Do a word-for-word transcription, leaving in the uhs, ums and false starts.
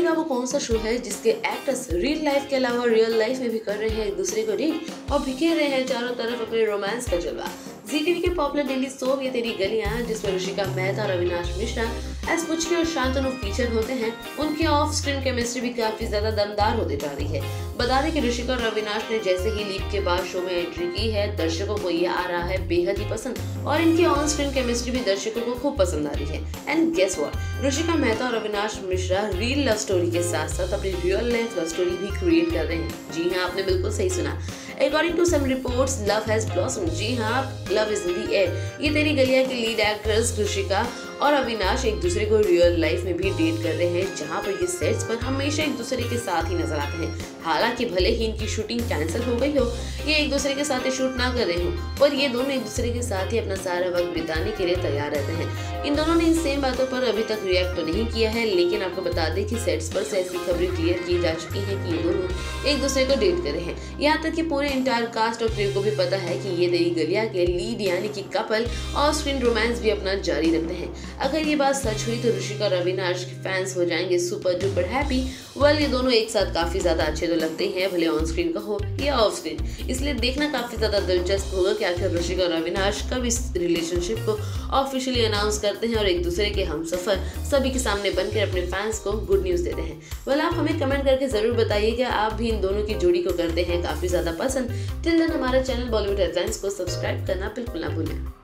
भला वो कौन सा शो है जिसके एक्टर्स रियल लाइफ के अलावा रियल लाइफ में भी कर रहे हैं एक दूसरे को डेट और बिखेर रहे हैं चारों तरफ अपने रोमांस का जलवा। जी टीवी के popular daily soap Yeh Teri गलियां, जिसमें ऋषिका मेहता और अविनाश मिश्रा एस पुचके और शांतनु फीचर होते हैं, उनकी ऑफ स्क्रीन केमिस्ट्री भी काफी ज्यादा दमदार होती जा रही है। बता दें कि ऋषिका और अविनाश ने जैसे ही लीप के बाद शो में एंट्री की है, दर्शकों को ये आ रहा है बेहद ही पसंद और इनकी ऑन स्क्रीन केमिस्ट्री भी दर्शकों को खूब पसंद आ रही है। And guess what, Rishika Mehta और Avinash Mishra real love story के साथ साथ अपनी रियल लाइफ लव स्टोरी भी क्रिएट कर रहे हैं। जी हाँ, आपने बिल्कुल सही सुना। According to some reports, love has blossomed. जी हाँ, love is in the air. ये तेरी गलियां की लीड एक्ट्रेस ऋषिका और अविनाश एक दूसरे को रियल लाइफ में भी डेट कर रहे हैं, जहाँ पर ये सेट्स पर हमेशा एक दूसरे के साथ ही नजर आते हैं। हालांकि भले ही इनकी शूटिंग कैंसिल हो गई हो, ये एक दूसरे के साथ शूट ना कर रहे हो, पर ये दोनों एक दूसरे के साथ ही अपना सारा वक्त बिताने के लिए तैयार रहते हैं। इन दोनों ने इन सेम बातों पर अभी तक रिएक्ट तो नहीं किया है, लेकिन आपको बता दें कि सेट्स पर से ऐसी खबरें क्लियर की जा चुकी है कि ये दोनों एक दूसरे को डेट कर रहे हैं। यहाँ तक कि पूरे इंटायर कास्ट और क्रू को भी पता है कि ये तेरी गलियां के लीड यानी कि कपल ऑन स्क्रीन रोमांस भी अपना जारी रखते हैं। अगर ये बात सच हुई तो ऋषिका और अविनाश के फैंस हो जाएंगे सुपर डुपर हैप्पी। वेल, ये दोनों एक साथ काफी ज्यादा अच्छे तो लगते ही हैं, भले ऑन स्क्रीन का हो या ऑफ स्क्रीन। इसलिए देखना काफी ज्यादा दिलचस्प होगा कि आखिर ऋषिका और अविनाश कब इस रिलेशनशिप को ऑफिशियली अनाउंस करते हैं और एक दूसरे के हमसफर सभी के सामने बनकर अपने फैंस को गुड न्यूज देते हैं। वेल, आप हमें कमेंट करके जरूर बताइए कि आप भी इन दोनों की जोड़ी को करते हैं काफी ज्यादा पसंद। टिल देन हमारा चैनल बॉलीवुड हेडलाइंस को सब्सक्राइब करना बिल्कुल ना भूलें।